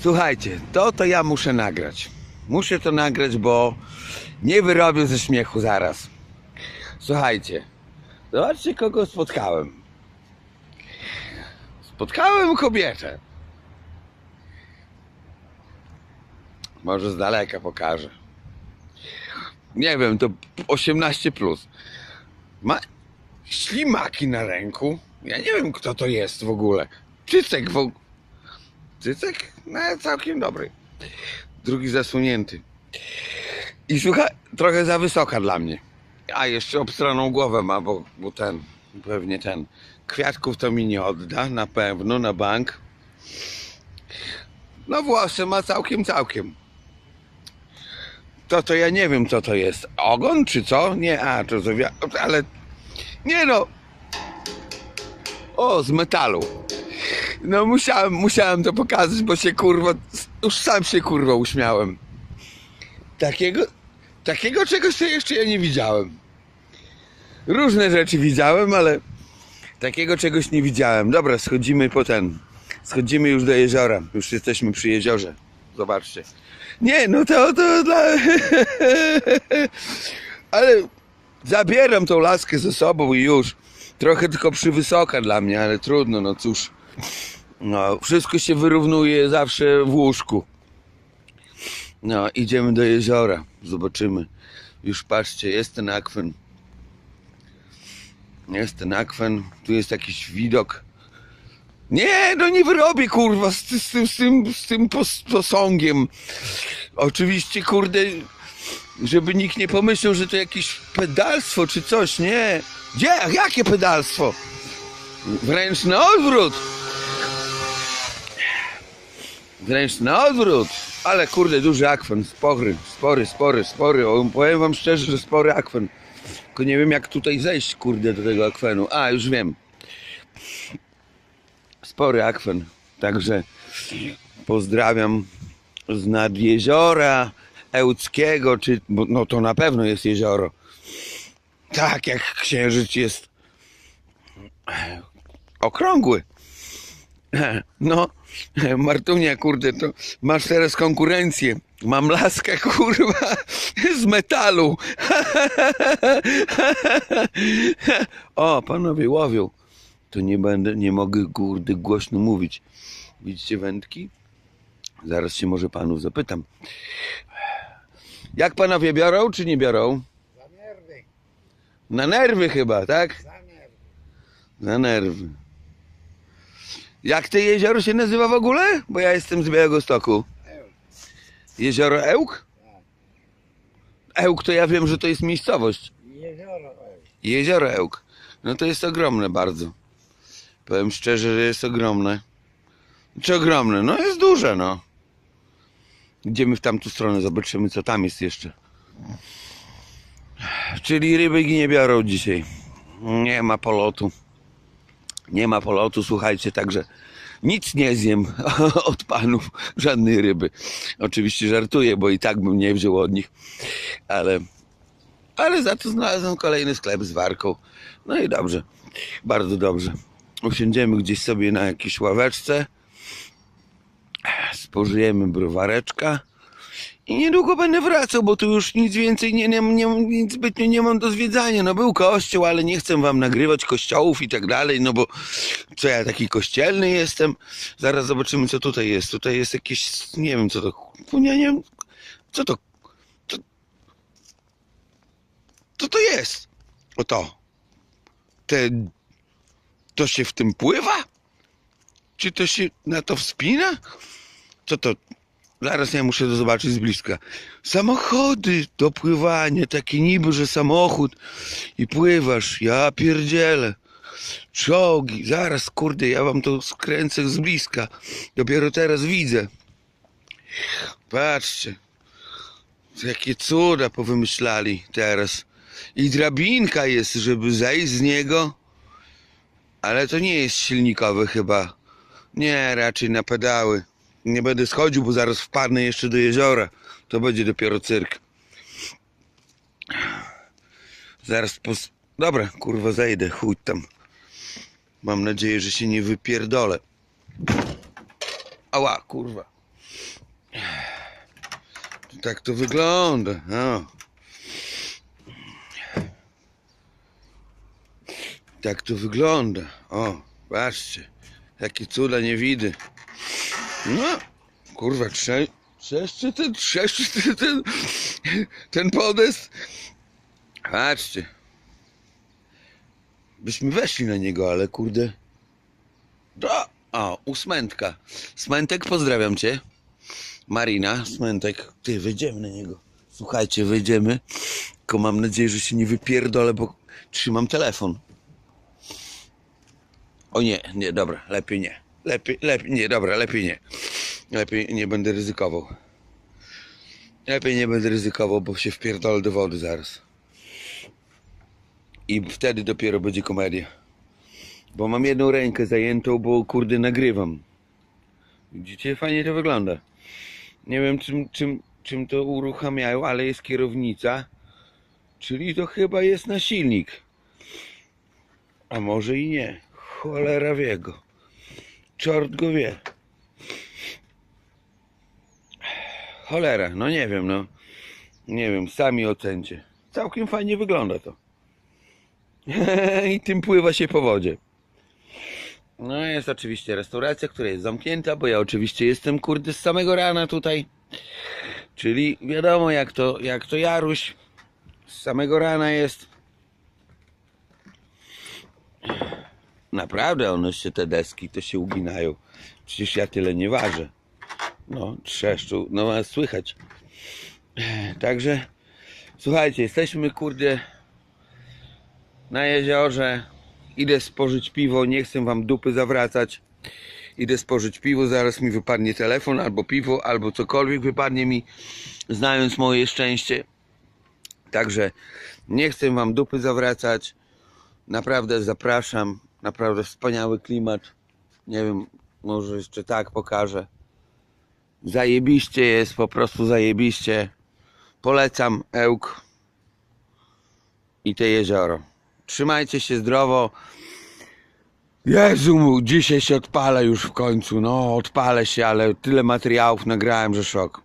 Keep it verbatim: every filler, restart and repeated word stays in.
Słuchajcie, to to ja muszę nagrać. Muszę to nagrać, bo nie wyrobię ze śmiechu zaraz. Słuchajcie, zobaczcie, kogo spotkałem. Spotkałem kobietę. Może z daleka pokażę. Nie wiem, to osiemnaście plus. Ma ślimaki na ręku. Ja nie wiem, kto to jest w ogóle. Cycek w ogóle. Cycek? No, całkiem dobry. Drugi zasunięty. I słuchaj, trochę za wysoka dla mnie. A jeszcze obstraną głowę ma, bo, bo ten, pewnie ten. Kwiatków to mi nie odda, na pewno, na bank. No włosy ma całkiem, całkiem. To to ja nie wiem, co to jest. Ogon czy co? Nie, a to zawia... ale nie no. O, z metalu. No musiałem, musiałem to pokazać, bo się kurwa, już sam się kurwa uśmiałem. Takiego, takiego czegoś to jeszcze ja nie widziałem. Różne rzeczy widziałem, ale takiego czegoś nie widziałem. Dobra, schodzimy po ten. Schodzimy już do jeziora. Już jesteśmy przy jeziorze. Zobaczcie. Nie, no to, to dla... ale zabieram tą laskę ze sobą i już. Trochę tylko przywysoka dla mnie, ale trudno, no cóż. No, wszystko się wyrównuje zawsze w łóżku. No, idziemy do jeziora. Zobaczymy. Już patrzcie, jest ten akwen. Jest ten akwen. Tu jest jakiś widok. Nie, no nie wyrobię, kurwa, z, z, z, z tym, z tym pos, posągiem. Oczywiście, kurde, żeby nikt nie pomyślał, że to jakieś pedalstwo czy coś, nie. Gdzie? Jakie pedalstwo? Wręcz na odwrót. Wręcz na odwrót. Ale kurde, duży akwen, spory, spory, spory, spory. O, powiem wam szczerze, że spory akwen. Tylko nie wiem, jak tutaj zejść, kurde, do tego akwenu. A, już wiem. Spory akwen. Także pozdrawiam z nad jeziora Ełckiego, czy, bo, no to na pewno jest jezioro. Tak jak księżyc jest okrągły. No, Martunia, kurde, to masz teraz konkurencję. Mam laskę, kurwa, z metalu. O, panowie łowią. To nie będę, nie mogę, kurde, głośno mówić. Widzicie wędki? Zaraz się może panów zapytam. Jak panowie biorą, czy nie biorą? Za nerwy. Na nerwy chyba, tak? Za nerwy. Na nerwy. Jak to jezioro się nazywa w ogóle? Bo ja jestem z Białegostoku. Ełk. Jezioro Ełk? Ełk to ja wiem, że to jest miejscowość. Jezioro Ełk. Jezioro Ełk. No to jest ogromne bardzo. Powiem szczerze, że jest ogromne. Czy ogromne? No jest duże, no. Idziemy w tamtą stronę, zobaczymy, co tam jest jeszcze. Czyli ryby nie biorą dzisiaj. Nie ma polotu. Nie ma polotu, słuchajcie, także nic nie zjem od panów, żadnej ryby. Oczywiście żartuję, bo i tak bym nie wziął od nich. Ale, ale za to znalazłem kolejny sklep z warką. No i dobrze, bardzo dobrze. Usiądziemy gdzieś sobie na jakiejś ławeczce. Spożyjemy browareczka. I niedługo będę wracał, bo tu już nic więcej, nie, nie, nie, nic zbytnio nie mam do zwiedzania. No był kościół, ale nie chcę wam nagrywać kościołów i tak dalej, no bo co ja taki kościelny jestem. Zaraz zobaczymy, co tutaj jest. Tutaj jest jakieś, nie wiem co to, nie, nie wiem, co to, to, co to jest? O to, te, to się w tym pływa? Czy to się na to wspina? Co to? Zaraz ja muszę to zobaczyć z bliska. Samochody do pływania, takie niby, że samochód i pływasz. Ja pierdzielę. Czołgi. Zaraz, kurde, ja wam to skręcę z bliska. Dopiero teraz widzę. Patrzcie. Jakie cuda powymyślali teraz. I drabinka jest, żeby zejść z niego. Ale to nie jest silnikowy chyba. Nie, raczej na pedały. Nie będę schodził, bo zaraz wpadnę jeszcze do jeziora. To będzie dopiero cyrk. Zaraz pos... Dobra, kurwa, zejdę, chuj tam. Mam nadzieję, że się nie wypierdolę. Ała, kurwa. Tak to wygląda. O. Tak to wygląda. O, patrzcie. Jakie cuda nie widy. No, kurwa, trze, trzeszczy ten, trzeszczy ten, ten, ten podest. Patrzcie. Byśmy weszli na niego, ale kurde. Do, o, ósmętka. Smętek, pozdrawiam cię. Marina, Smętek. Ty, wyjdziemy na niego. Słuchajcie, wyjdziemy. Tylko mam nadzieję, że się nie wypierdolę, bo trzymam telefon. O nie, nie, dobra, lepiej nie. Lepiej, lepiej, nie, dobra, lepiej nie. Lepiej nie będę ryzykował. Lepiej nie będę ryzykował, bo się wpierdolę do wody zaraz. I wtedy dopiero będzie komedia. Bo mam jedną rękę zajętą, bo kurde nagrywam. Widzicie, fajnie to wygląda. Nie wiem czym, czym, czym to uruchamiają, ale jest kierownica. Czyli to chyba jest na silnik. A może i nie. Cholera wie go. Czort go wie. Cholera, no nie wiem, no. Nie wiem, sami ocencie. Całkiem fajnie wygląda to. I tym pływa się po wodzie. No jest oczywiście restauracja, która jest zamknięta, bo ja oczywiście jestem kurde z samego rana tutaj. Czyli wiadomo jak to, jak to Jaruś. Z samego rana jest. Naprawdę one się, te deski to się uginają. Przecież ja tyle nie ważę. No, trzeszczą, no a słychać. Także słuchajcie, jesteśmy kurde na jeziorze. Idę spożyć piwo, nie chcę wam dupy zawracać. Idę spożyć piwo, zaraz mi wypadnie telefon, albo piwo, albo cokolwiek wypadnie mi, znając moje szczęście. Także nie chcę wam dupy zawracać. Naprawdę zapraszam. Naprawdę wspaniały klimat. Nie wiem, może jeszcze tak pokażę. Zajebiście jest, po prostu zajebiście. Polecam Ełk i te jezioro. Trzymajcie się zdrowo. Jezu, dzisiaj się odpalę już w końcu. No, odpalę się, ale tyle materiałów nagrałem, że szok.